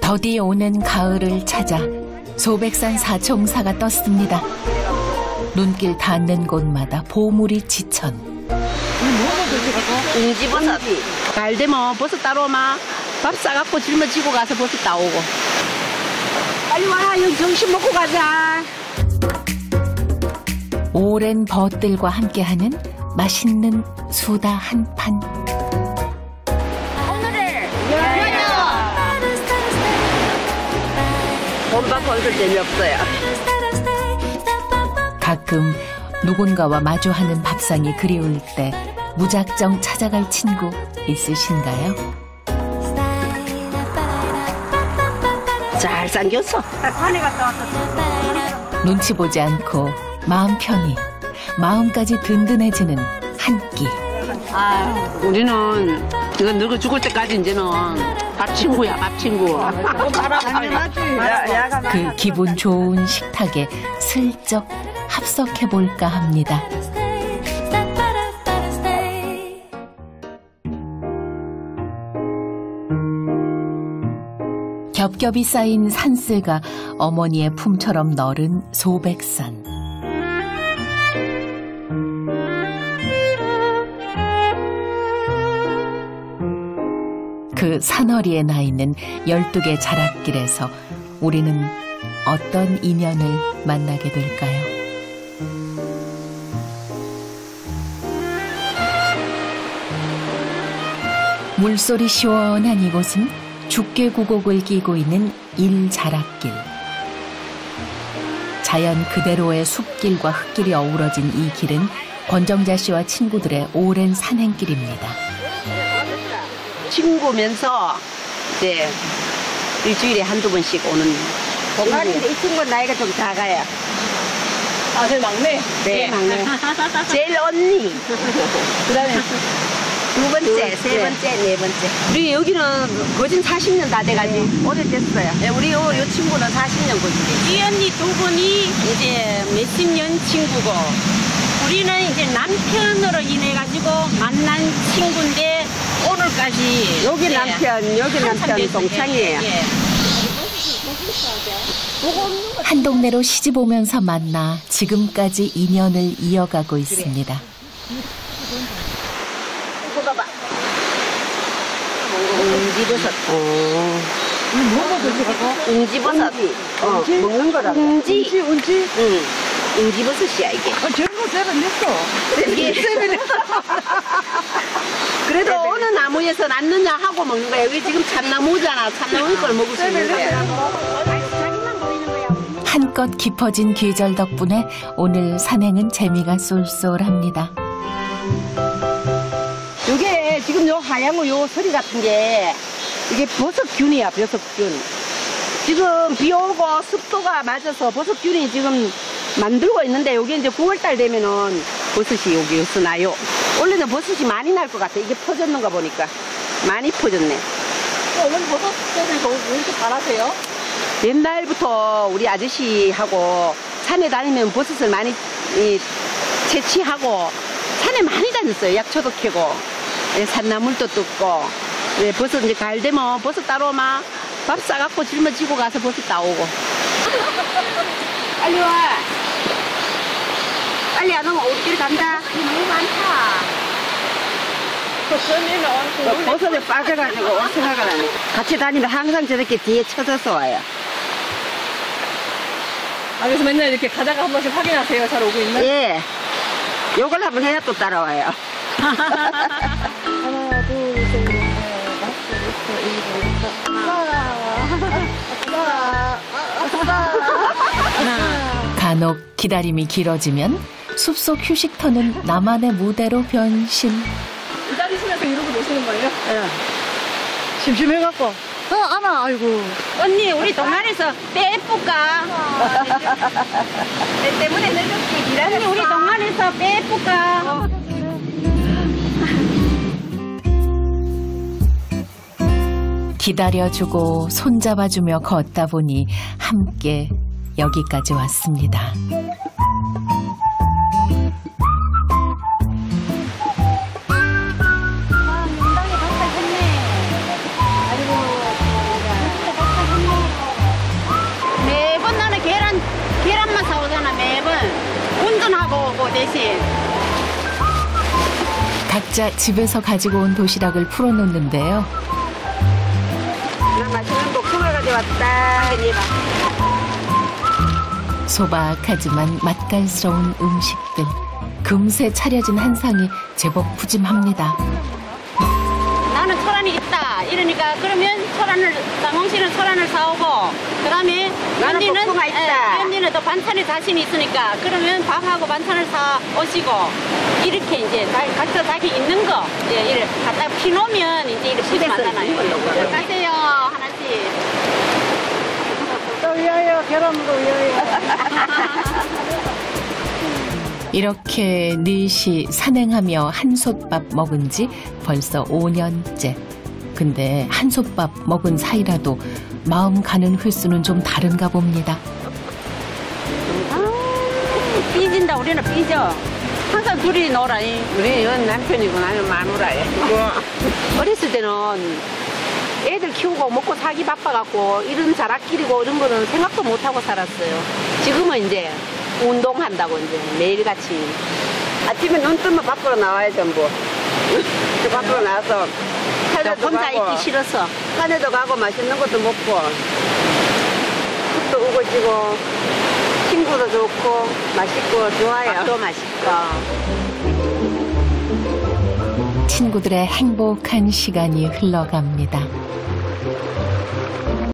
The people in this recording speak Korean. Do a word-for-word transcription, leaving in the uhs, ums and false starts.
더디 오는 가을을 찾아 소백산 사총사가 떴습니다. 눈길 닿는 곳마다 보물이 지천. 웅지버섯. 가을 되면 버섯 따러 오마. 밥 싸갖고 짊어지고 가서 버섯 따오고. 빨리 와, 여기 점심 먹고 가자. 오랜 벗들과 함께하는 맛있는 수다 한 판. 돈 받고 얹을 재미없어요. 가끔 누군가와 마주하는 밥상이 그리울 때 무작정 찾아갈 친구 있으신가요? 잘 생겼어. 눈치 보지 않고 마음 편히, 마음까지 든든해지는 한 끼. 아, 우리는 이거 늙어 죽을 때까지 이제는 밥 친구야, 밥 친구. 그 기분 좋은 식탁에 슬쩍 합석해볼까 합니다. 겹겹이 쌓인 산슬과 어머니의 품처럼 너른 소백산. 그 산허리에 나 있는 열두 개 자락길에서 우리는 어떤 인연을 만나게 될까요? 물소리 시원한 이곳은 죽계구곡을 끼고 있는 일자락길. 자연 그대로의 숲길과 흙길이 어우러진 이 길은 권정자 씨와 친구들의 오랜 산행길입니다. 친구면서 이제 일주일에 한두 번씩 오는 동아리인데 이 친구는 나이가 좀 작아요. 아, 제일 막내? 네, 막내. 제일 언니. 그 다음에 두 번째, 세 번째, 네 번째. 우리 여기는 거진 사십 년 다 돼가지고 오래됐어요. 네, 우리 요, 요 친구는 사십 년 거지. 이 언니 두 분이 이제 몇십 년 친구고 우리는 이제 남편으로 인해가지고 만난 친구인데 오늘까지 여기 예. 남편, 여기 남편 동창이에요. 예, 예. 한 동네로 시집 오면서 만나 지금까지 인연을 이어가고 있습니다. 봐봐. 웅지버섯. 어. 뭐뭐 들어가고? 웅지버섯. 어, 먹는 거라. 웅지. 운지, 운지? 응. 웅지버섯이야, 이게. 아, 전부 세븐 냈어. 이게 세븐 냈어. 그래도 어느 나무에서 났느냐 하고 먹는 거야. 여기 지금 참나무잖아. 참나무 걸 먹을 수 있는 거야. 한껏 깊어진 계절 덕분에 오늘 산행은 재미가 쏠쏠합니다. 이게 지금 요 하얀 거 요 서리 같은 게 이게 버섯균이야, 버섯균. 지금 비 오고 습도가 맞아서 버섯균이 지금 만들고 있는데 여기 이제 구월달 되면은 버섯이 여기 여기서 나요. 원래는 버섯이 많이 날 것 같아. 이게 퍼졌는가 보니까 많이 퍼졌네. 어머니 버섯 때문에 왜 이렇게 잘하세요? 옛날부터 우리 아저씨하고 산에 다니면 버섯을 많이 이, 채취하고 산에 많이 다녔어요. 약초도 캐고 예, 산나물도 뜯고 예, 버섯 이제 가을 되면 버섯 따러 오마. 밥 싸갖고 짊어지고 가서 버섯 따오고. 빨리 와. 빨리 안 오면 우리끼리 간다. 너무 많다. 버섯이는 버섯에 빠져가지고 올 생각을 안 해. 같이 다니면 항상 저렇게 뒤에 쳐져서 와요. 아, 그래서 맨날 이렇게 가다가 한 번씩 확인하세요. 잘 오고 있나? 예. 요걸 한번 해야 또 따라와요. 하나, 둘, 셋, 넷, 다섯, 여섯, 일곱, 여덟. 간혹 기다림이 길어지면 숲속 휴식터는 나만의 무대로 변신. 기다리시면서 이러고 노시는 거예요? 예. 심심해갖고. 어, 안아, 아이고. 언니 우리 동아리에서 빼볼까? 내 때문에 늙었기 기다렸어. 언니 우리 동아리에서 빼볼까? 기다려주고 손잡아주며 걷다 보니 함께 여기까지 왔습니다. 어르신. 각자 집에서 가지고 온 도시락을 풀어놓는데요. 나 맛있는 복숭아 가져왔다. 소박하지만 맛깔스러운 음식들. 금세 차려진 한상이 제법 푸짐합니다. 나는 철안이 있다. 이러니까 그러면 철안을, 장홍 씨는 철안을 사오고, 그 다음에 나는 현디는, 복숭아 있다. 현디는 또 반찬에 자신이 있으니까, 그러면 밥하고 반찬을 사 오시고, 이렇게 이제 자- 각자 자기 있는 거, 이제 이렇게 갖다 피놓으면 이제 이렇게 푸짐하잖아요. 가세요, 하나씩. 또 위하여, 결혼도 위하여. 이렇게 넷이 산행하며 한솥밥 먹은 지 벌써 오 년째. 근데 한솥밥 먹은 사이라도 마음 가는 횟수는 좀 다른가 봅니다. 삐진다, 우리는 삐져. 항상 둘이 놀아. 이. 우리 연 남편이고 나는 마누라야. 어렸을 때는 애들 키우고 먹고 살기 바빠갖고 이런 자락길이고 이런 거는 생각도 못하고 살았어요. 지금은 이제 운동한다고 이제 매일같이. 아침에 눈 뜨면 밖으로 나와요, 전부. 밖으로 나와서 산에도 혼자 가고, 있기 싫어서. 산에도 가고 맛있는 것도 먹고 흙도 우고 지고 친구도 좋고 맛있고 좋아요. 밥도 맛있고. 친구들의 행복한 시간이 흘러갑니다.